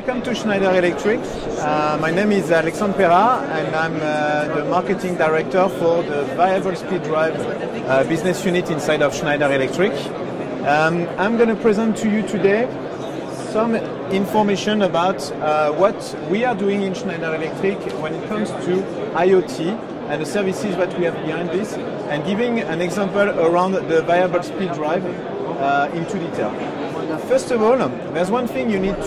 Welcome to Schneider Electric. My name is Alexandre Perra and I'm the marketing director for the variable speed drive business unit inside of Schneider Electric. I'm going to present to you today some information about what we are doing in Schneider Electric when it comes to IoT and the services that we have behind this, and giving an example around the variable speed drive into detail. First of all, there's one thing you need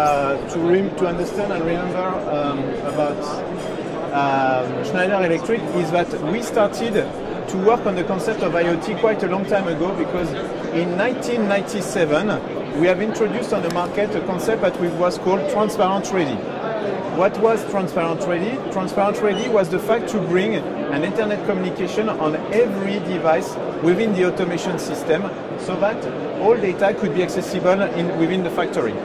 to understand and remember about Schneider Electric is that we started to work on the concept of IoT quite a long time ago, because in 1997 we have introduced on the market a concept that was called Transparent Ready. What was Transparent Ready? Transparent Ready was the fact to bring an internet communication on every device within the automation system, so that all data could be accessible within the factory.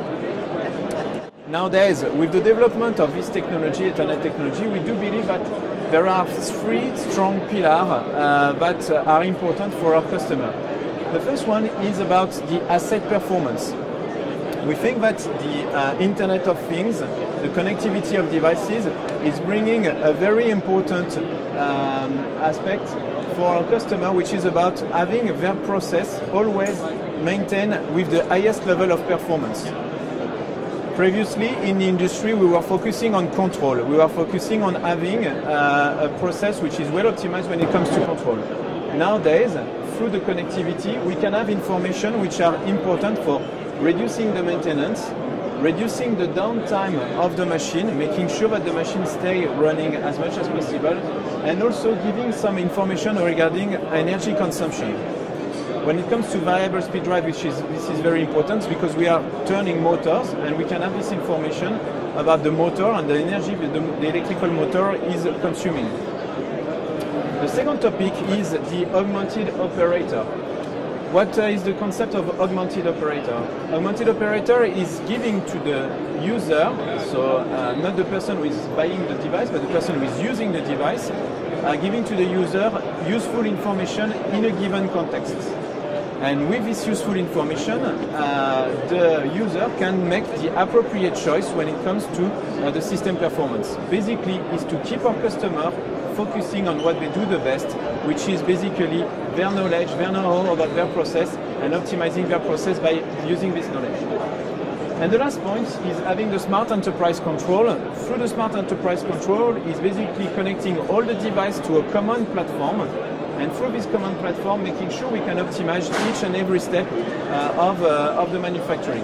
Nowadays, with the development of this technology, Ethernet technology, we do believe that there are three strong pillars that are important for our customer. The first one is about the asset performance. We think that the Internet of Things, the connectivity of devices, is bringing a very important aspect for our customer, which is about having their process always maintained with the highest level of performance. Previously in the industry we were focusing on control. We were focusing on having a process which is well optimized when it comes to control. Nowadays, through the connectivity, we can have information which are important for reducing the maintenance, reducing the downtime of the machine, making sure that the machine stays running as much as possible, and also giving some information regarding energy consumption. When it comes to variable speed drive, this is very important, because we are turning motors and we can have this information about the motor and the energy the electrical motor is consuming. The second topic is the augmented operator. What is the concept of augmented operator? Augmented operator is giving to the user, so not the person who is buying the device, but the person who is using the device, giving to the user useful information in a given context. And with this useful information, the user can make the appropriate choice when it comes to the system performance. Basically, is to keep our customer focusing on what they do the best, which is basically their knowledge, their know-how about their process, and optimizing their process by using this knowledge. And the last point is having the smart enterprise control. Through the smart enterprise control is basically connecting all the devices to a common platform, and through this common platform making sure we can optimize each and every step of the manufacturing.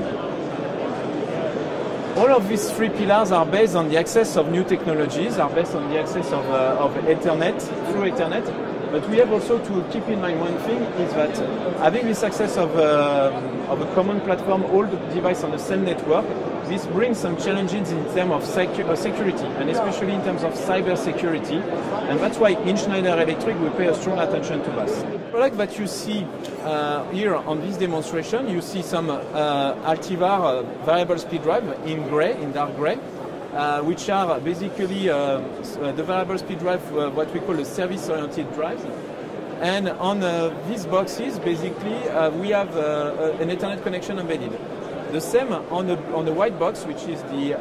All of these three pillars are based on the access of new technologies, are based on the access of Ethernet, through Ethernet. But we have also to keep in mind one thing, is that having this access of a common platform, all the devices on the same network, this brings some challenges in terms of security, and especially in terms of cyber security. And that's why in Schneider Electric we pay a strong attention to this. The product that you see here on this demonstration, you see some Altivar variable speed drive in gray, in dark gray, which are basically the variable speed drive, what we call a service-oriented drive. And on these boxes, basically, we have an Ethernet connection embedded. The same on the white box, which is the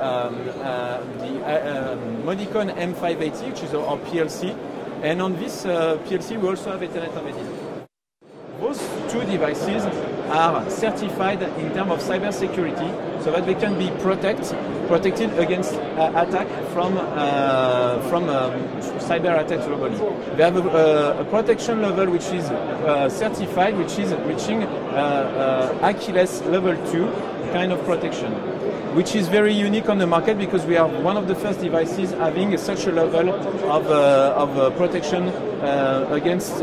Modicon M580, which is our PLC. And on this PLC, we also have Ethernet embedded. Those two devices are certified in terms of cyber security, so that they can be protected against attack from cyber attacks globally. They have a protection level which is certified, which is reaching Achilles level 2 kind of protection, which is very unique on the market, because we are one of the first devices having such a level of protection against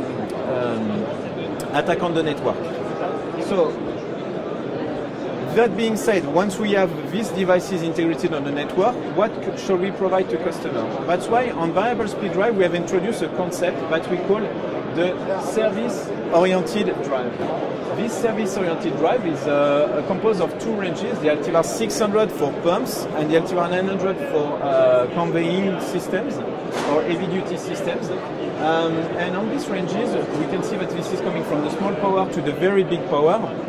attack on the network. So, that being said, once we have these devices integrated on the network, what should we provide to customers? That's why on variable speed drive we have introduced a concept that we call the service-oriented drive. This service-oriented drive is composed of two ranges, the Altivar 600 for pumps and the Altivar 900 for conveying systems or heavy-duty systems. And on these ranges we can see that this is coming from the small power to the very big power.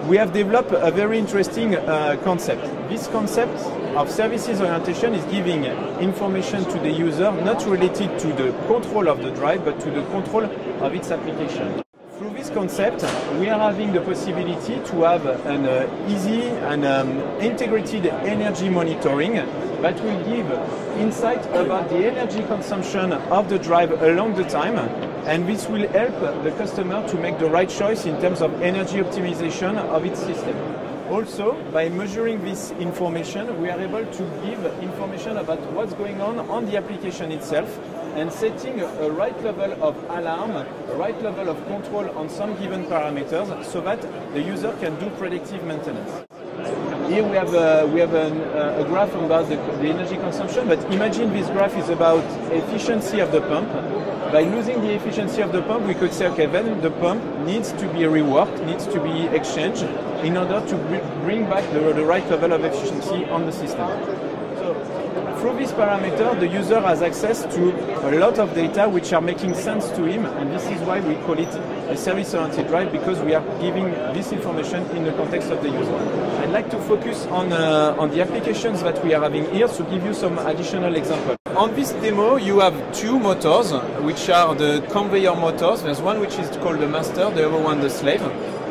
we have developed a very interesting concept. This concept of services orientation is giving information to the user not related to the control of the drive, but to the control of its application. Through this concept, we are having the possibility to have an easy and integrated energy monitoring that will give insight about the energy consumption of the drive along the time, and this will help the customer to make the right choice in terms of energy optimization of its system. Also, by measuring this information, we are able to give information about what's going on the application itself, and setting a right level of alarm, a right level of control on some given parameters, so that the user can do predictive maintenance. Here we have a graph about the energy consumption, but imagine this graph is about efficiency of the pump. By losing the efficiency of the pump, we could say, okay, then the pump needs to be reworked, needs to be exchanged in order to bring back the right level of efficiency on the system. So, through this parameter, the user has access to a lot of data which are making sense to him, and this is why we call it a service-oriented drive, because we are giving this information in the context of the user. I'd like to focus on the applications that we are having here to give you some additional examples. On this demo, you have two motors, which are the conveyor motors. There's one which is called the master, the other one the slave.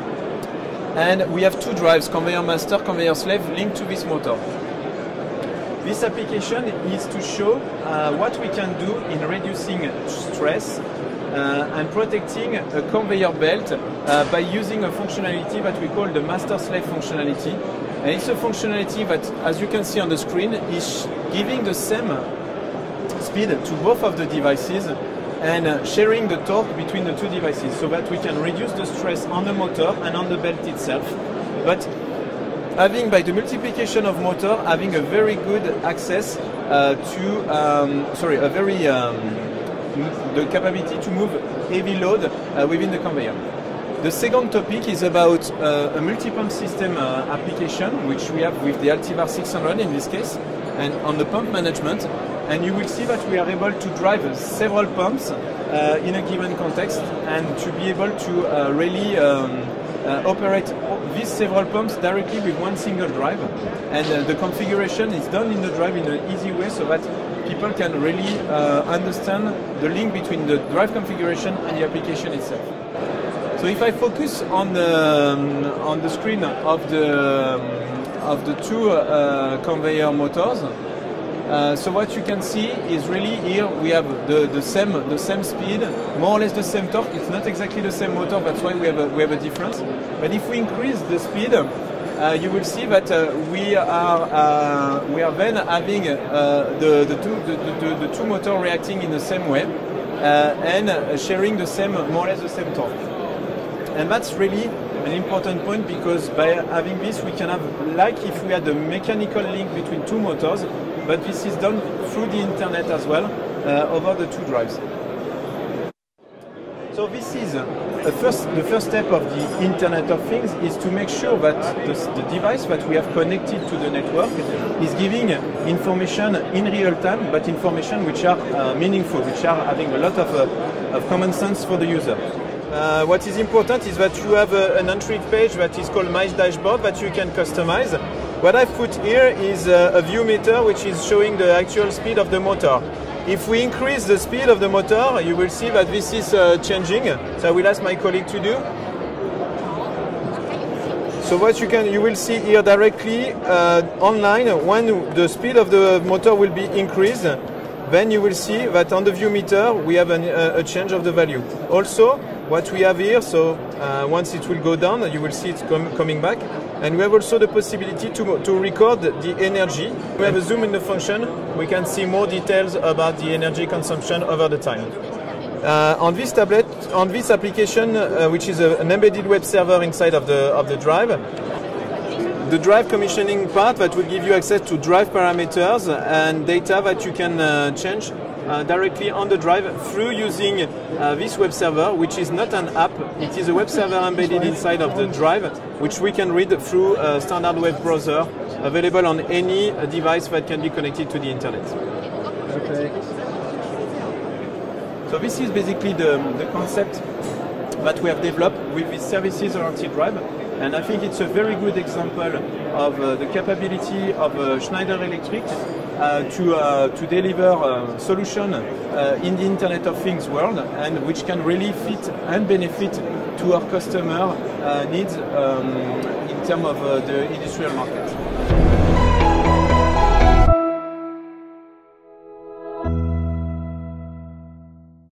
And we have two drives, conveyor master, conveyor slave, linked to this motor. This application is to show what we can do in reducing stress and protecting a conveyor belt by using a functionality that we call the master-slave functionality. And it's a functionality that, as you can see on the screen, is giving the same speed to both of the devices and sharing the torque between the two devices, so that we can reduce the stress on the motor and on the belt itself. But having, by the multiplication of motor, having a very good access the capability to move heavy load within the conveyor. The second topic is about a multi-pump system application, which we have with the Altivar 600 in this case, and on the pump management. And you will see that we are able to drive several pumps in a given context, and to be able to really operate these several pumps directly with one single drive. And the configuration is done in the drive in an easy way, so that people can really understand the link between the drive configuration and the application itself. So if I focus on the screen of the two conveyor motors, so what you can see is really here we have the same speed, more or less the same torque. It's not exactly the same motor, that's why we have a difference. But if we increase the speed, you will see that we are then having the two motors reacting in the same way and sharing the same, more or less the same torque. And that's really an important point, because by having this we can have, like if we had a mechanical link between two motors, but this is done through the internet as well over the two drives. So this is the first step of the Internet of Things, is to make sure that the device that we have connected to the network is giving information in real time, but information which are meaningful, which are having a lot of common sense for the user. What is important is that you have an entry page that is called My Dashboard that you can customize. What I've put here is a view meter which is showing the actual speed of the motor. If we increase the speed of the motor, you will see that this is changing. So I will ask my colleague to do. So what you will see here directly online, when the speed of the motor will be increased, then you will see that on the view meter we have a change of the value. Also, what we have here, so once it will go down, you will see it coming back. And we have also the possibility to record the energy. We have a zoom in the function. We can see more details about the energy consumption over the time. On this tablet, on this application, which is an embedded web server inside of the drive, the drive commissioning part that will give you access to drive parameters and data that you can change directly on the drive through using this web server, which is not an app. It is a web server embedded inside of the drive, which we can read through a standard web browser available on any device that can be connected to the internet. Okay. So this is basically the concept that we have developed with this services-oriented drive. And I think it's a very good example of the capability of Schneider Electric to deliver a solution in the Internet of Things world, and which can really fit and benefit to our customer needs in terms of the industrial market.